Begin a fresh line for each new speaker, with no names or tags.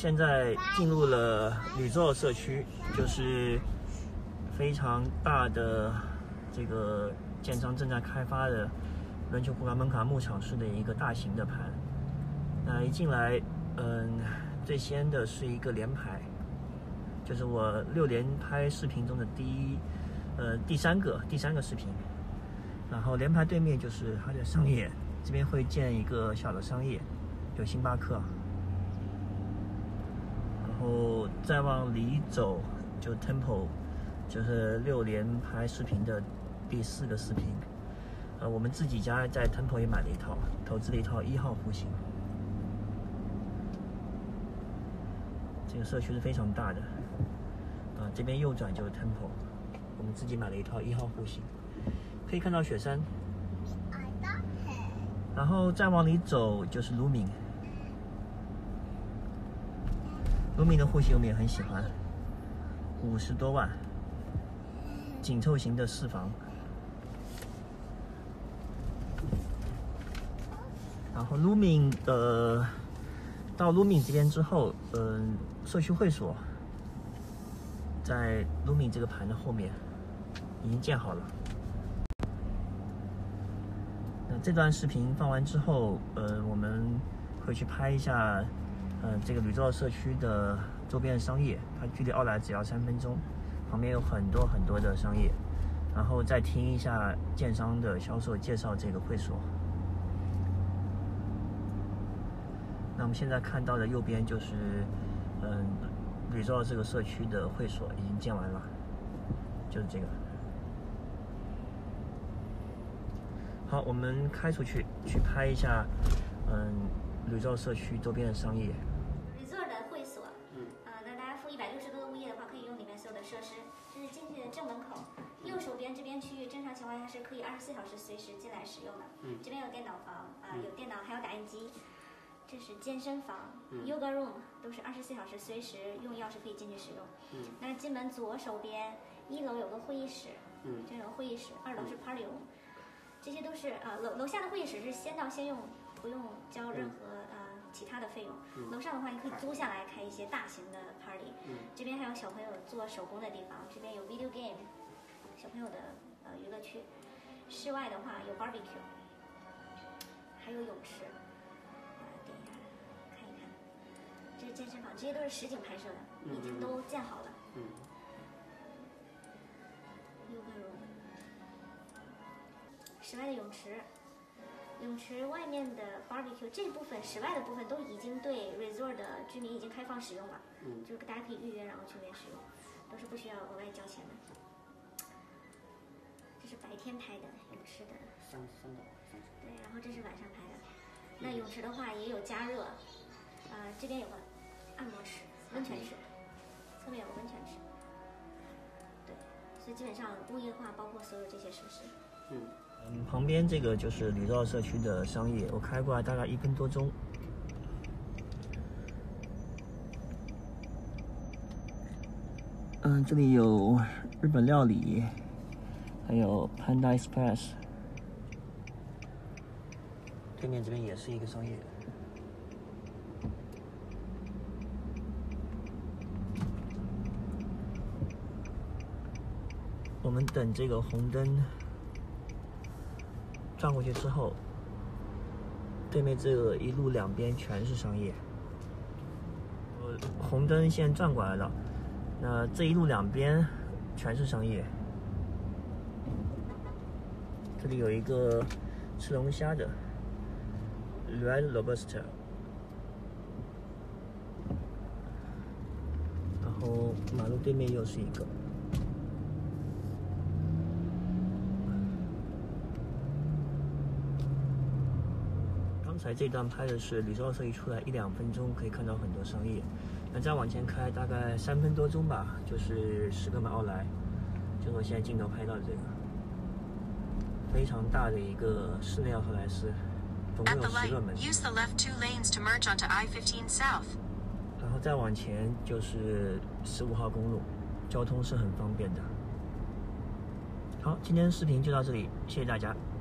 现在进入了旅座社区，就是非常大的这个建商正在开发的伦丘普卡门卡牧场式的一个大型的盘。那一进来，最先的是一个联排，就是我6连拍视频中的第三个视频。然后联排对面就是它的商业，这边会建一个小的商业，有星巴克。然后再往里走就 Temple， 就是6连拍视频的第4个视频。我们自己家在 Temple 也买了一套，投资了一套1号户型。这个社区是非常大的，这边右转就是 Temple， 我们自己买了一套1号户型，可以看到雪山。然后再往里走就是卢敏，卢敏的户型我们也很喜欢，50多万，紧凑型的4房。然后卢敏到卢敏这边之后，社区会所在卢敏这个盘的后面已经建好了。那这段视频放完之后，我们会去拍一下，这个旅座社区的周边的商业，它距离奥莱只要3分钟，旁边有很多的商业，然后再听一下建商的销售介绍这个会所。那我们现在看到的右边就是，旅座这个社区的会所已经建完了，就是这个。好，我们开出去拍一下，旅座社区周边的商业。
旅座的会所，那大家付160多的物业的话，可以用里面所有的设施。这是进去的正门口，右手边这边区域正常情况下是可以24小时随时进来使用的。这边有电脑房有电脑，还有打印机。这是健身房、Yoga Room， 都是24小时随时用钥匙可以进去使用。那进门左手边1楼有个会议室，这有个会议室，2楼是 Party Room， 这些都是楼下的会议室是先到先用，不用交任何其他的费用。楼上的话你可以租下来开一些大型的 party。这边还有小朋友做手工的地方，这边有 video game， 小朋友的娱乐区。室外的话有 barbecue， 还有泳池。点一下看一看，这是健身房，这些都是实景拍摄的，已经都建好了。Yoga room， 室外的泳池，泳池外面的 barbecue 这部分室外的部分都已经对 resort 的居民已经开放使用了，就是大家可以预约然后去那边使用，都是不需要额外交钱的。这是白天拍的泳池的
3楼，
对，然后这是晚上拍的。那泳池的话也有加热，这边有个按摩池、温泉池，侧面有个温泉池。对，所以基本上物业化包括所有这些设施。
旁边这个就是旅座社区的商业，我开过来大概1分多钟。这里有日本料理，还有 Panda Express。对面这边也是一个商业。我们等这个红灯转过去之后，对面这个一路两边全是商业。红灯线转过来了，那这一路两边全是商业。这里有一个吃龙虾的 Red Lobster， 然后马路对面又是一个。刚才这段拍的是旅座社一出来1-2分钟，可以看到很多商业。那再往前开大概3分多钟吧，就是史克曼奥莱，就是我现在镜头拍到的这个非常大的一个室内奥特莱斯，总共有10个门。然后再往前就是15号公路，交通是很方便的。好，今天的视频就到这里，谢谢大家。